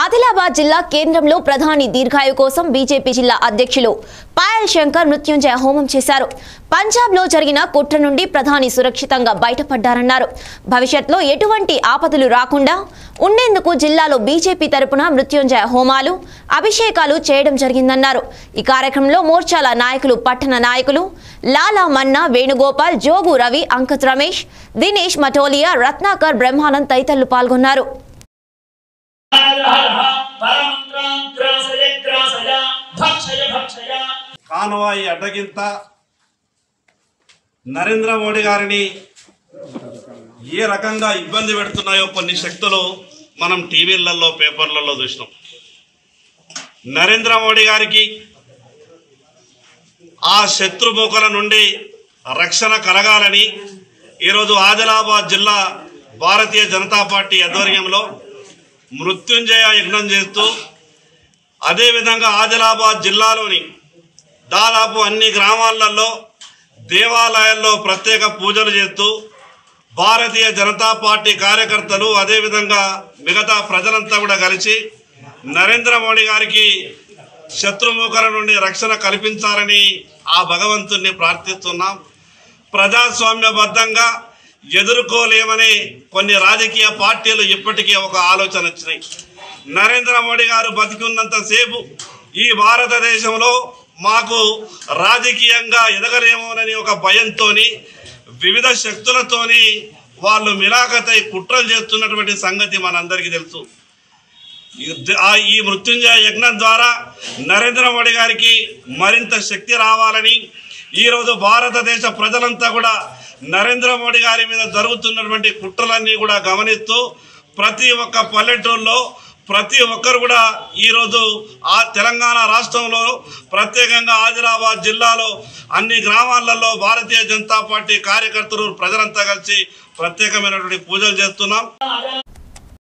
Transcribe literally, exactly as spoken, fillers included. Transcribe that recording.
ఆదిలాబాద్ జిల్లా కేంద్రంలో ప్రధాని దీర్ఘాయు కోసం బీజేపీ జిల్లా అధ్యక్షులు పాయల్ శంకర్ మృత్యుంజయ హోమం చేశారు. పంజాబ్ లో జరిగిన కుట్ర నుండి ప్రధాని సురక్షితంగా బయటపడ్డారన్నారు. భవిష్యత్తులో ఎటువంటి ఆపదలు రాకుండా ఉండేందుకు జిల్లాలో బీజేపీ తరపున మృత్యుంజయ హోమాలు, అభిషేకాలు చేయడం జరిగిందన్నారు. ఈ కార్యక్రమంలో మోర్చాల నాయకులు, పట్టణ నాయకులు లాలా మన్నా, వేణుగోపాల్, జోగు రవి, అంకత్ రమేష్, దినేష్ మటోలియా, రత్నాకర్, బ్రహ్మానంద్ తదితరులు పాల్గొన్నారు. కాన్వాయి అడ్డగింత నరేంద్ర మోడీ గారిని ఏ రకంగా ఇబ్బంది పెడుతున్నాయో కొన్ని శక్తులు మనం టీవీలలో, పేపర్లలో చూసినాం. నరేంద్ర మోడీ గారికి ఆ శత్రుమూకల నుండి రక్షణ కలగాలని ఈరోజు ఆదిలాబాద్ జిల్లా భారతీయ జనతా పార్టీ ఆధ్వర్యంలో మృత్యుంజయ యజ్ఞం చేస్తూ, అదేవిధంగా ఆదిలాబాద్ జిల్లాలోని దాదాపు అన్ని గ్రామాలలో దేవాలయాల్లో ప్రత్యేక పూజలు చేస్తూ భారతీయ జనతా పార్టీ కార్యకర్తలు, అదేవిధంగా మిగతా ప్రజలంతా కూడా కలిసి నరేంద్ర మోడీ గారికి శత్రుముఖల నుండి రక్షణ కల్పించాలని ఆ భగవంతుణ్ణి ప్రార్థిస్తున్నాం. ప్రజాస్వామ్యబద్ధంగా ఎదుర్కోలేమని కొన్ని రాజకీయ పార్టీలు ఇప్పటికే ఒక ఆలోచన వచ్చినాయి. నరేంద్ర మోడీ గారు బతికున్నంత సేపు ఈ భారతదేశంలో మాకు రాజకీయంగా ఎదగలేమోనని ఒక భయంతో వివిధ శక్తులతోని వాళ్ళు మిలాఖతై కుట్రలు చేస్తున్నటువంటి సంగతి మనందరికీ తెలుసు. ఈ మృత్యుంజయ యజ్ఞం ద్వారా నరేంద్ర మోడీ గారికి మరింత శక్తి రావాలని ఈరోజు భారతదేశ ప్రజలంతా కూడా నరేంద్ర మోడీ గారి మీద జరుగుతున్నటువంటి కుట్రలన్నీ కూడా గమనిస్తూ ప్రతి ఒక్క పల్లెటూరులో ప్రతి ఒక్కరు కూడా ఈరోజు ఆ తెలంగాణ రాష్ట్రంలో ప్రత్యేకంగా ఆదిలాబాద్ జిల్లాలో అన్ని గ్రామాలలో భారతీయ జనతా పార్టీ కార్యకర్తలు, ప్రజలంతా కలిసి ప్రత్యేకమైనటువంటి పూజలు చేస్తున్నాం.